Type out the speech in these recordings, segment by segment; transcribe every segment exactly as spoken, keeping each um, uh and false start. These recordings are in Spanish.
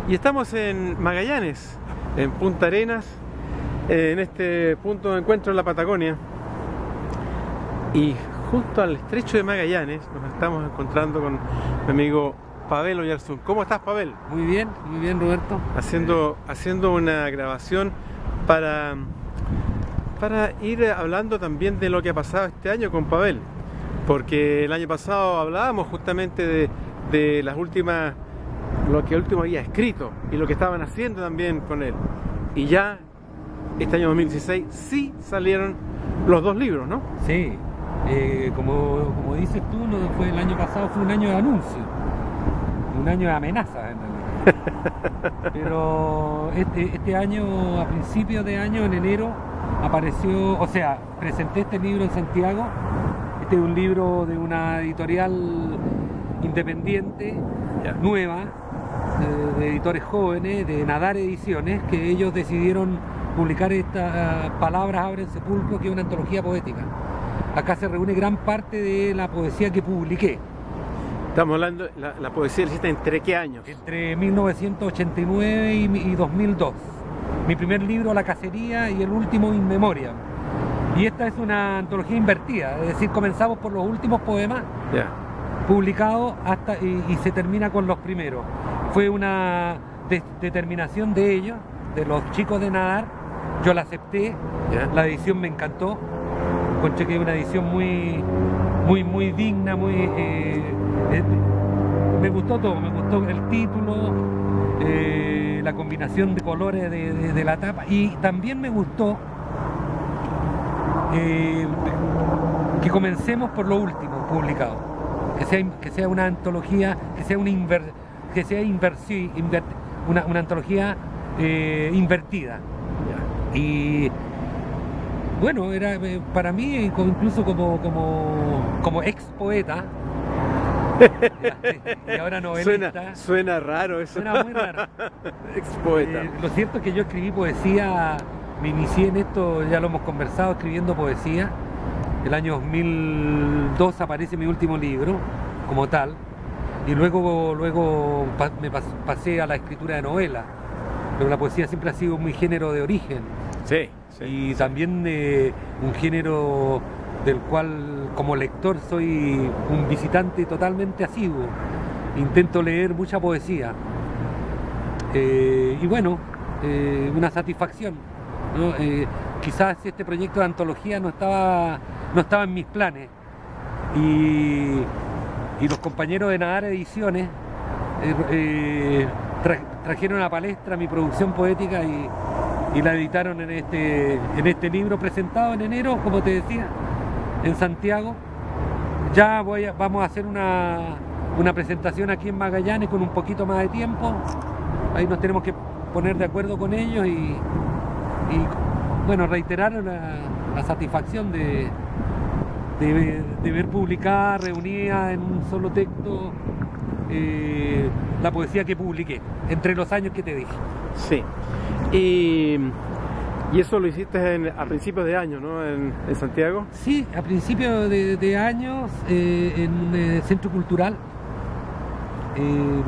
Y estamos en Magallanes, en Punta Arenas, en este punto de encuentro en la Patagonia. Y junto al estrecho de Magallanes nos estamos encontrando con mi amigo Pavel Oyarzún. ¿Cómo estás, Pavel? Muy bien, muy bien, Roberto. Haciendo, haciendo una grabación para, para ir hablando también de lo que ha pasado este año con Pavel. Porque el año pasado hablábamos justamente de, de las últimas, lo que último había escrito y lo que estaban haciendo también con él. Y ya este año dos mil dieciséis sí salieron los dos libros, ¿no? Sí, eh, como, como dices tú, no fue el año pasado, fue un año de anuncio, un año de amenazas en realidad. Pero este, este año, a principios de año, en enero, apareció, o sea, presenté este libro en Santiago. Este es un libro de una editorial independiente, Ya. nueva, de, de editores jóvenes, de Nadar Ediciones, que ellos decidieron publicar esta uh, Palabras abren sepulcro, que es una antología poética. Acá se reúne gran parte de la poesía que publiqué. Estamos hablando, la, la poesía la hiciste ¿entre qué años? Entre mil novecientos ochenta y nueve y, y dos mil dos. Mi primer libro, La Cacería, y el último, In Memoriam. Y esta es una antología invertida, es decir, comenzamos por los últimos poemas Ya. publicados hasta y, y se termina con los primeros. Fue una de, determinación de ellos, de los chicos de Nadar. Yo la acepté, Ya. la edición me encantó. Encontré que es una edición muy, muy, muy digna, muy eh, eh, me gustó todo, me gustó el título, eh, la combinación de colores de, de, de la tapa, y también me gustó eh, que comencemos por lo último publicado, que sea, que sea una antología, que sea una inver, que sea inversi, inver, una, una antología eh, invertida. Ya. Y bueno, era eh, para mí, incluso como, como, como ex poeta y ahora novelista, Suena, suena raro eso. suena muy raro. Ex poeta. Eh, lo cierto es que yo escribí poesía, me inicié en esto, ya lo hemos conversado, escribiendo poesía. El año dos mil dos aparece mi último libro como tal, y luego, luego pa me pas pasé a la escritura de novelas, pero la poesía siempre ha sido mi género de origen. Sí, sí. Y también eh, un género del cual como lector soy un visitante totalmente asiduo. Intento leer mucha poesía. Eh, y bueno, eh, una satisfacción, ¿no? Eh, quizás este proyecto de antología no estaba, no estaba en mis planes. Y, y los compañeros de Nadar Ediciones eh, eh, tra trajeron a palestra mi producción poética y y la editaron en este, en este libro presentado en enero, como te decía, en Santiago. Ya voy a, vamos a hacer una, una presentación aquí en Magallanes con un poquito más de tiempo. Ahí nos tenemos que poner de acuerdo con ellos y, y bueno, reiterar la, la satisfacción de, de, de ver publicada, reunida en un solo texto, eh, la poesía que publiqué, entre los años que te dije. Sí. Y, y eso lo hiciste en, a principios de año, ¿no? En, en Santiago. Sí, a principios de, de años, eh, en un eh, centro cultural. Eh,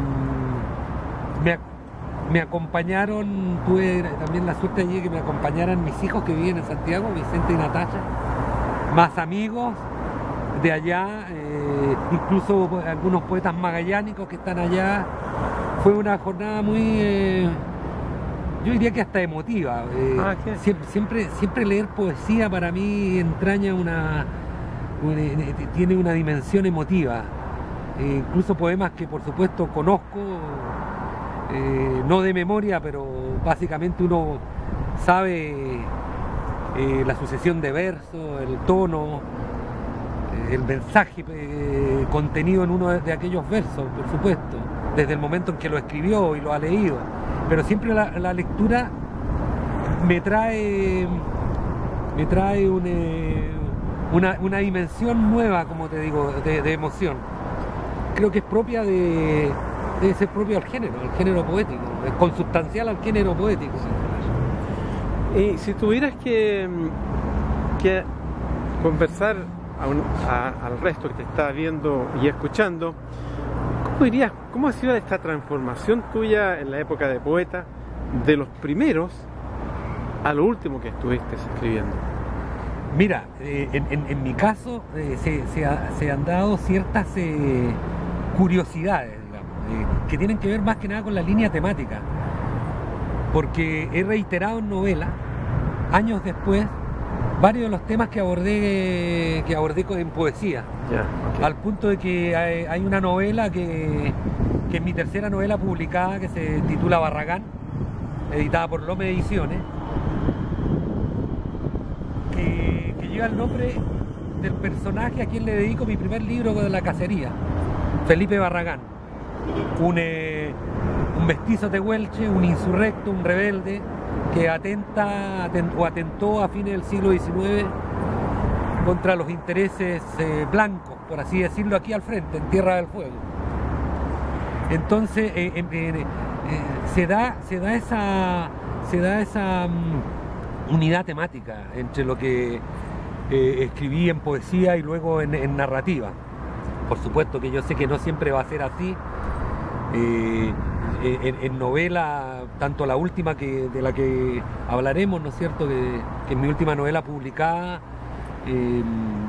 me, me acompañaron, tuve también la suerte allí de que me acompañaran mis hijos que viven en Santiago, Vicente y Natacha, más amigos de allá, eh, incluso algunos poetas magallánicos que están allá. Fue una jornada muy... Eh, yo diría que hasta emotiva. Eh, ah, siempre, siempre, siempre leer poesía para mí entraña una, una tiene una dimensión emotiva. Eh, incluso poemas que por supuesto conozco, eh, no de memoria, pero básicamente uno sabe eh, la sucesión de versos, el tono, eh, el mensaje eh, contenido en uno de, de aquellos versos, por supuesto, desde el momento en que lo escribió y lo ha leído. Pero siempre la, la lectura me trae, me trae un, eh, una, una dimensión nueva, como te digo, de, de emoción. Creo que es propia de, debe ser propio al género, al género poético, es consubstancial al género poético. Y si tuvieras que, que conversar a un, a, al resto que te está viendo y escuchando, ¿cómo ¿Cómo dirías, cómo ha sido esta transformación tuya en la época de poeta, de los primeros a lo último que estuviste escribiendo? Mira, eh, en, en, en mi caso eh, se, se, ha, se han dado ciertas eh, curiosidades, digamos, eh, que tienen que ver más que nada con la línea temática, porque he reiterado en novela, años después, varios de los temas que abordé, que abordé en poesía, yeah, okay. Al punto de que hay, hay una novela que, que es mi tercera novela publicada, que se titula Barragán, editada por Lome Ediciones, que, que lleva el nombre del personaje a quien le dedico mi primer libro de la cacería, Felipe Barragán, un, eh, un mestizo tehuelche, un insurrecto, un rebelde, que atenta atent, o atentó a fines del siglo diecinueve contra los intereses eh, blancos, por así decirlo, aquí al frente, en Tierra del Fuego. Entonces eh, eh, eh, se da, se da esa, se da esa um, unidad temática entre lo que eh, escribí en poesía y luego en, en narrativa. Por supuesto que yo sé que no siempre va a ser así. Eh, En, en novela, tanto la última que, de la que hablaremos, ¿no es cierto?, que, que es mi última novela publicada, eh,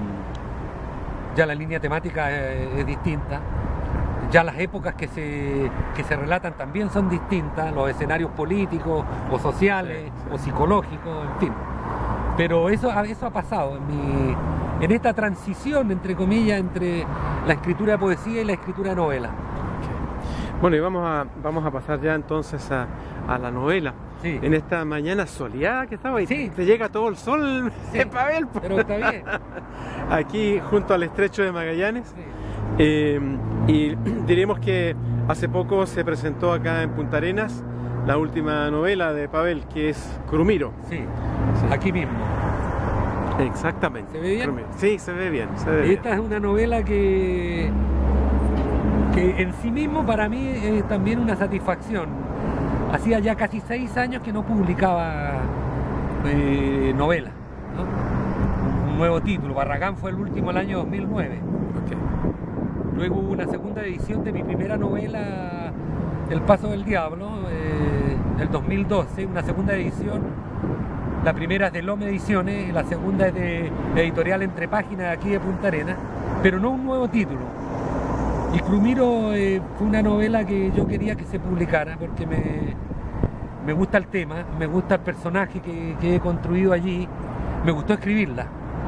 ya la línea temática es, es distinta, ya las épocas que se, que se relatan también son distintas, los escenarios políticos o sociales, sí, sí, o psicológicos, en fin. Pero eso, eso ha pasado en, mi, en esta transición, entre comillas, entre la escritura de poesía y la escritura de novela. Bueno, y vamos a, vamos a pasar ya entonces a, a la novela. Sí. En esta mañana soleada que estaba, y sí, te llega todo el sol, sí, de Pavel. Pero está bien. Aquí junto al estrecho de Magallanes. Sí. Eh, y diremos que hace poco se presentó acá en Punta Arenas la última novela de Pavel, que es Crumiro. Sí, sí, aquí mismo. Exactamente. ¿Se ve bien? Crumiro. Sí, se ve bien. Se ve Esta bien. es una novela que... que en sí mismo para mí es también una satisfacción. Hacía ya casi seis años que no publicaba eh, novela, ¿no? Un nuevo título. Barragán fue el último el año dos mil nueve. Okay. Luego hubo una segunda edición de mi primera novela, El Paso del Diablo, eh, del dos mil doce, una segunda edición. La primera es de Lome Ediciones y la segunda es de Editorial Entre Páginas de aquí de Punta Arenas, pero no un nuevo título. Y Crumiro eh, fue una novela que yo quería que se publicara porque me, me gusta el tema, me gusta el personaje que, que he construido allí, me gustó escribirla.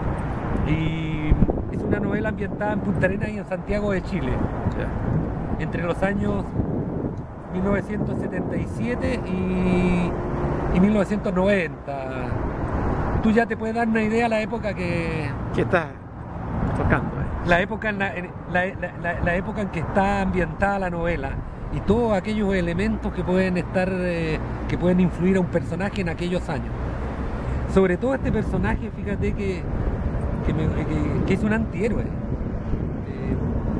Y es una novela ambientada en Punta Arenas y en Santiago de Chile, Yeah. entre los años mil novecientos setenta y siete y, y mil novecientos noventa. Tú ya te puedes dar una idea de la época que... ¿Qué estás tocando? Eh? La época, en la, en la, la, la época en que está ambientada la novela y todos aquellos elementos que pueden estar, eh, que pueden influir a un personaje en aquellos años. Sobre todo este personaje, fíjate que, que, me, que, que es un antihéroe. Eh,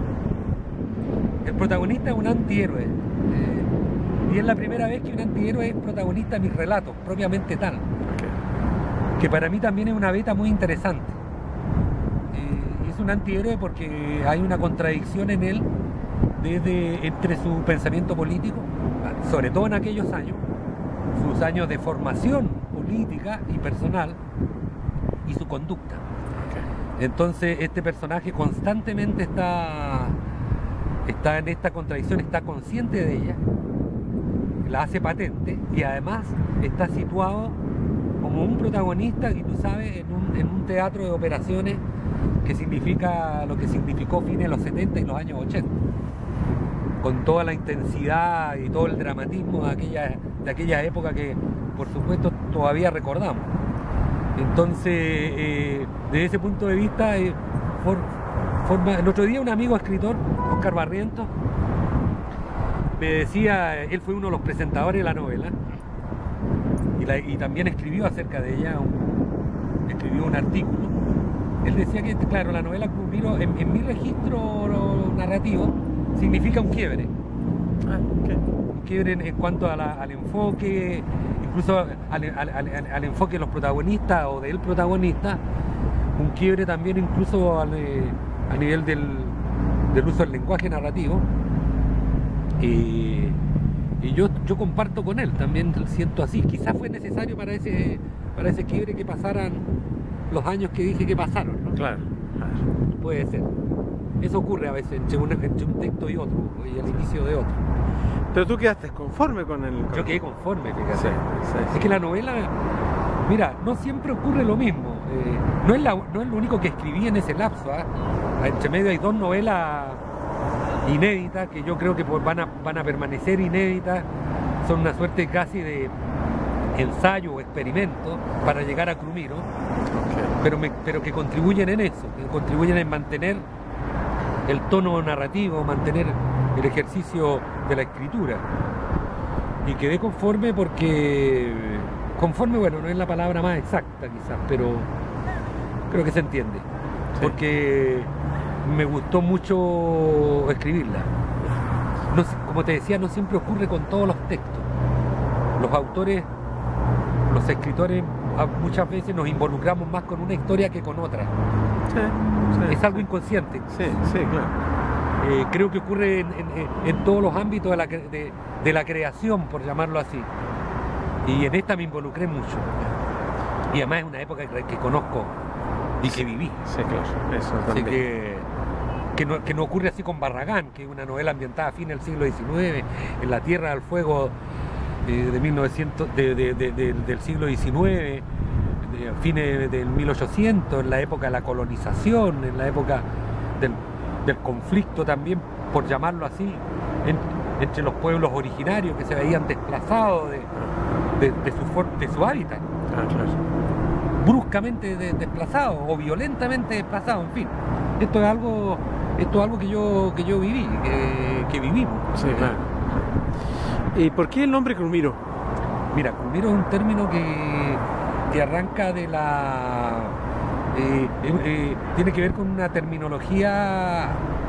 el protagonista es un antihéroe. Eh, y es la primera vez que un antihéroe es protagonista de mis relatos, propiamente tal. Okay. Que para mí también es una beta muy interesante. Es un antihéroe porque hay una contradicción en él desde, entre su pensamiento político, sobre todo en aquellos años, sus años de formación política y personal, y su conducta. Entonces este personaje constantemente está, está en esta contradicción, está consciente de ella, la hace patente y además está situado como un protagonista, y tú sabes, en un, en un teatro de operaciones que significa lo que significó fines de los setenta y los años ochenta, con toda la intensidad y todo el dramatismo de aquella, de aquella época que por supuesto todavía recordamos. Entonces eh, desde ese punto de vista eh, for, forma, el otro día un amigo escritor, Oscar Barrientos, me decía, él fue uno de los presentadores de la novela y, la, y también escribió acerca de ella, un, escribió un artículo. Él decía que, claro, la novela Crumiro, en, en mi registro narrativo, significa un quiebre. Ah, okay. Un quiebre en, en cuanto a la, al enfoque, incluso al, al, al, al enfoque de los protagonistas o del protagonista, un quiebre también incluso al, eh, a nivel del, del uso del lenguaje narrativo. Y, y yo, yo comparto con él, también siento así. Quizás fue necesario para ese, para ese quiebre que pasaran los años que dije que pasaron, ¿no? Claro, claro. Puede ser. Eso ocurre a veces entre un, entre un texto y otro, y el inicio de otro. Pero tú quedaste conforme con el... Yo quedé conforme, fíjate. Sí, sí, sí. Es que la novela, mira, no siempre ocurre lo mismo. Eh, no, es la, no es lo único que escribí en ese lapso. ¿eh? Entre medio hay dos novelas inéditas que yo creo que pues van, a, van a permanecer inéditas. Son una suerte casi de ensayo o experimento para llegar a Crumiro, okay. pero, me, pero que contribuyen en eso, que contribuyen en mantener el tono narrativo, mantener el ejercicio de la escritura. Y quedé conforme porque, conforme, bueno, no es la palabra más exacta quizás, pero creo que se entiende. Sí. Porque me gustó mucho escribirla. No, como te decía, no siempre ocurre con todos los textos. Los autores, los escritores, muchas veces nos involucramos más con una historia que con otra. Sí, sí, es algo inconsciente. Sí, sí, claro. Eh, creo que ocurre en, en, en todos los ámbitos de la, de, de la creación, por llamarlo así. Y en esta me involucré mucho. Y además es una época que, que conozco y que viví. Sí, claro. Eso así que, que, no, que no ocurre así con Barragán, que es una novela ambientada a fines del siglo diecinueve, en la Tierra del Fuego eh, de mil novecientos, de, de, de, de, del siglo diecinueve, de, a fines del mil ochocientos, en la época de la colonización, en la época del, del conflicto también, por llamarlo así, en, entre los pueblos originarios que se veían desplazados de, de, de, su, de su hábitat. Ah, claro. Bruscamente de, desplazados o violentamente desplazados, en fin. Esto es algo, esto es algo que yo, que yo viví, que, que vivimos. Sí, claro. ¿Y por qué el nombre Crumiro? Mira, Crumiro es un término que, que arranca de la... Eh, eh, eh, tiene que ver con una terminología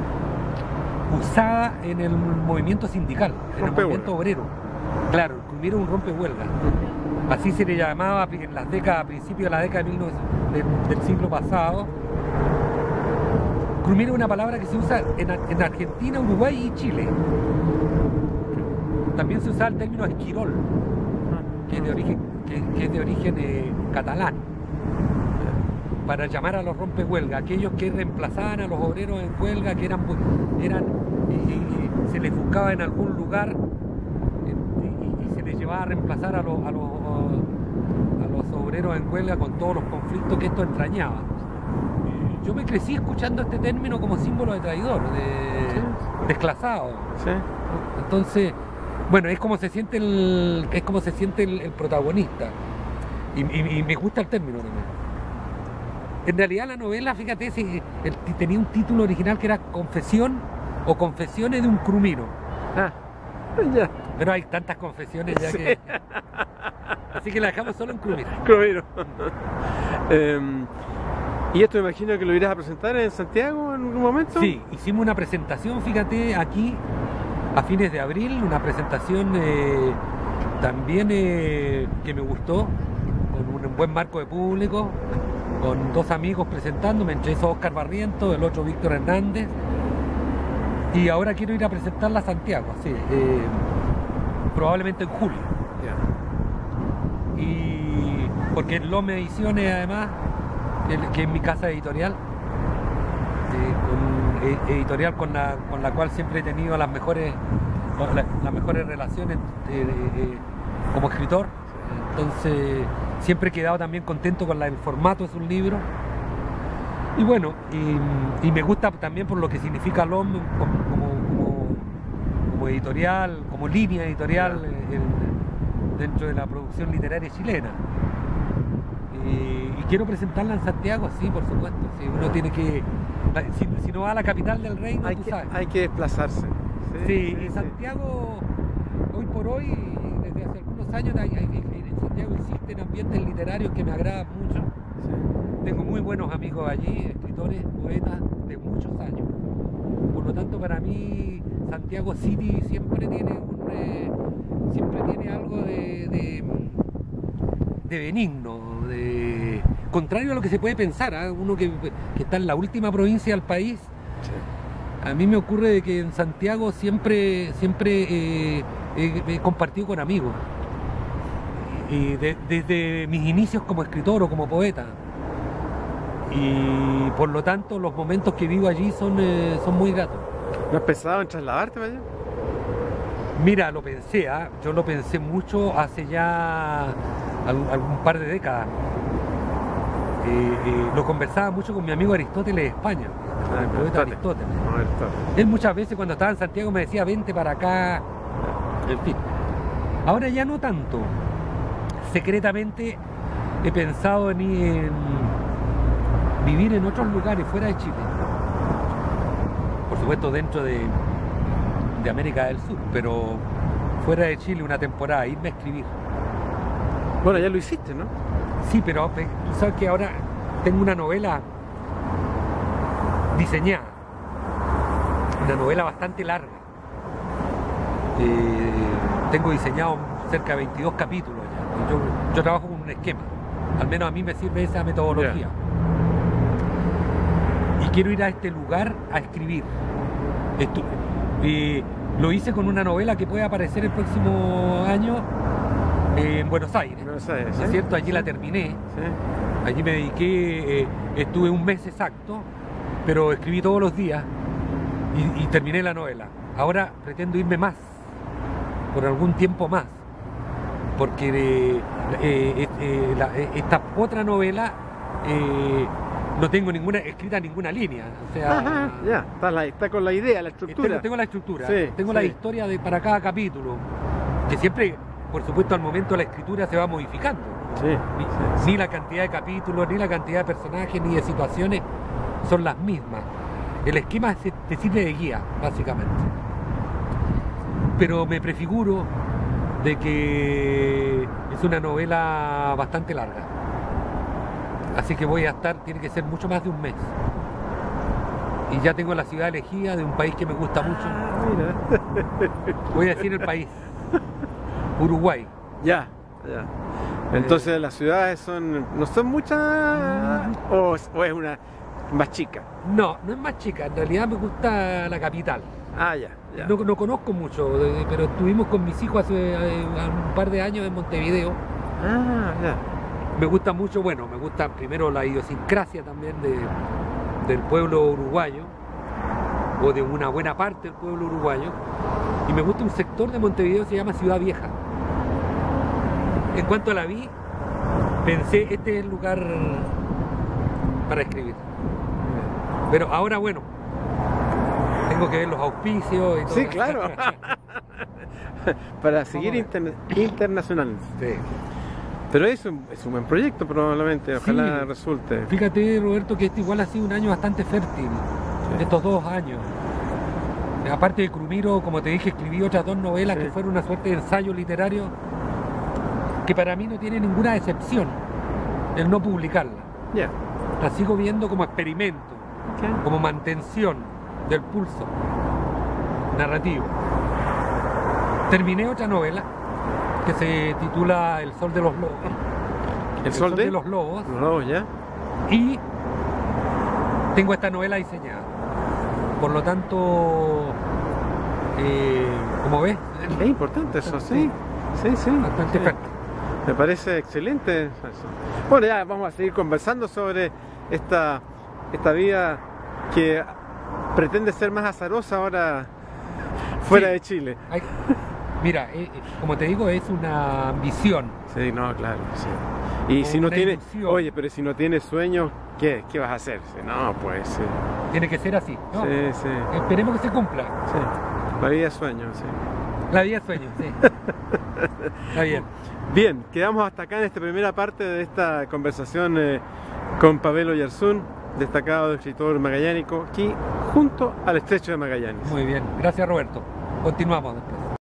usada en el movimiento sindical, en el movimiento obrero. Claro, el Crumiro es un rompehuelga. Así se le llamaba en las décadas, a principios de la década de mil novecientos, de, del siglo pasado. Crumiro es una palabra que se usa en, en Argentina, Uruguay y Chile. También se usa el término esquirol, que es de origen, que, que es de origen eh, catalán, para llamar a los rompehuelgas, aquellos que reemplazaban a los obreros en huelga, que eran, eran y, y, y se les buscaba en algún lugar y, y se les llevaba a reemplazar a los, a, los, a los obreros en huelga con todos los conflictos que esto entrañaba. Yo me crecí escuchando este término como símbolo de traidor, de sí. desclasado. Sí. Entonces, bueno, es como se siente el, es como se siente el, el protagonista. Y, y, y me gusta el término también. En realidad la novela, fíjate, si el, tenía un título original que era Confesión o Confesiones de un Crumiro. Ah, ya. Pero hay tantas confesiones ya sí. que... Así que la dejamos solo en Crumiro. Crumiro. um... ¿Y esto me imagino que lo irás a presentar en Santiago en algún momento? Sí, hicimos una presentación, fíjate, aquí a fines de abril, una presentación eh, también eh, que me gustó, con un buen marco de público, con dos amigos presentándome, entre esos Oscar Barrientos, el otro Víctor Hernández, y ahora quiero ir a presentarla a Santiago, sí, eh, probablemente en julio. Yeah. Y porque en Lome Ediciones además, que es mi casa editorial, eh, con, editorial con la, con la cual siempre he tenido las mejores, las, las mejores relaciones eh, eh, como escritor. Entonces siempre he quedado también contento con la, el formato de sus libros. Y bueno, y, y me gusta también por lo que significa L O M como, como, como, como editorial, como línea editorial eh, dentro de la producción literaria chilena. Y quiero presentarla en Santiago, sí, por supuesto. Sí, uno tiene que, si, si no va a la capital del reino, hay, tú que, sabes. hay que desplazarse. Sí, sí, y Santiago, sí. Hoy por hoy, desde hace algunos años, hay, hay, en Santiago existen ambientes literarios que me agradan mucho. Sí. Tengo muy buenos amigos allí, escritores, poetas de muchos años. Por lo tanto, para mí, Santiago City siempre tiene, un, eh, siempre tiene algo de... de de benigno, de... contrario a lo que se puede pensar, ¿eh? Uno que, que está en la última provincia del país, sí. A mí me ocurre de que en Santiago siempre, siempre eh, he, he compartido con amigos. Y de, desde mis inicios como escritor o como poeta. Y por lo tanto los momentos que vivo allí son, eh, son muy gratos. ¿No has pensado en trasladarte para allá? Mira, lo pensé, ¿eh? Yo lo pensé mucho hace ya algún, algún par de décadas. Eh, eh, lo conversaba mucho con mi amigo Aristóteles de España, Ah, el poeta Aristóteles. No, Aristóteles. Él muchas veces cuando estaba en Santiago me decía, vente para acá, en fin. Ahora ya no tanto. Secretamente he pensado en, en vivir en otros lugares fuera de Chile. Por supuesto dentro de, de América del Sur, pero fuera de Chile una temporada, irme a escribir. Bueno, ya lo hiciste, ¿no? Sí, pero tú sabes que ahora tengo una novela diseñada, una novela bastante larga. Eh, tengo diseñado cerca de veintidós capítulos ya. Yo, yo trabajo con un esquema, al menos a mí me sirve esa metodología. Yeah. Y quiero ir a este lugar a escribir. Esto, eh, lo hice con una novela que puede aparecer el próximo año eh, en Buenos Aires. Buenos Aires, ¿No es ¿sí? cierto? Allí la terminé. Sí. Allí me dediqué, eh, estuve un mes exacto, pero escribí todos los días y, y terminé la novela. Ahora pretendo irme más, por algún tiempo más, porque eh, eh, eh, la, eh, esta otra novela eh, no tengo ninguna escrita ninguna línea. O sea, Ajá, ya, está, la, está con la idea, la estructura. Tengo, tengo la estructura, Sí, tengo sí. la historia de, para cada capítulo, que siempre, por supuesto, al momento de la escritura se va modificando. Sí, Ni, sí, ni la cantidad de capítulos, ni la cantidad de personajes, ni de situaciones son las mismas. El esquema se, te sirve de guía, básicamente. Pero me prefiguro de que es una novela bastante larga. Así que voy a estar, tiene que ser mucho más de un mes. Y ya tengo la ciudad elegida de un país que me gusta mucho. Ah, mira. Voy a decir el país. Uruguay. Ya, ya. Entonces las ciudades son, no son muchas o, o es una más chica. No, no es más chica, en realidad me gusta la capital. Ah, ya, ya. No, no conozco mucho, de- pero estuvimos con mis hijos hace eh, un par de años en Montevideo. Ah, ya. Me gusta mucho, bueno, me gusta primero la idiosincrasia también de, del pueblo uruguayo, o de una buena parte del pueblo uruguayo. Y me gusta un sector de Montevideo que se llama Ciudad Vieja. En cuanto la vi, pensé, este es el lugar para escribir. Pero ahora, bueno, tengo que ver los auspicios y todo. Sí, claro. Para seguir ver. interna- internacional. Sí. Pero es un, es un buen proyecto probablemente, ojalá Sí. resulte. Fíjate, Roberto, que este igual ha sido un año bastante fértil, Sí. estos dos años. Aparte de Crumiro, como te dije, escribí otras dos novelas Sí. que fueron una suerte de ensayo literario que para mí no tiene ninguna excepción el no publicarla. Ya. La sigo viendo como experimento, Ok. como mantención del pulso narrativo. Terminé otra novela que se titula El Sol de los Lobos. ¿El sol de? los Lobos. Los lobos, ya. Y tengo esta novela diseñada. Por lo tanto, eh, como ves, Es importante eso, sí. Sí. Sí, sí. bastante sí. fértil. Me parece excelente eso. Bueno, ya vamos a seguir conversando sobre esta, esta vida que pretende ser más azarosa ahora fuera Sí. de Chile. Hay- mira, eh, eh, como te digo, es una ambición. Sí, no, claro, sí. Y O si no una tienes, ilusión. oye, pero si no tienes sueños, ¿qué, qué vas a hacer? Sí, no, pues sí. Tiene que ser así, ¿no? Sí, sí, Esperemos que se cumpla. sí. La vida es sueño, sí. La vida es sueño, sí. Está bien. Bien, quedamos hasta acá en esta primera parte de esta conversación eh, con Pavel Oyarzún, destacado escritor magallánico, aquí junto al Estrecho de Magallanes. Muy bien. Gracias, Roberto. Continuamos después.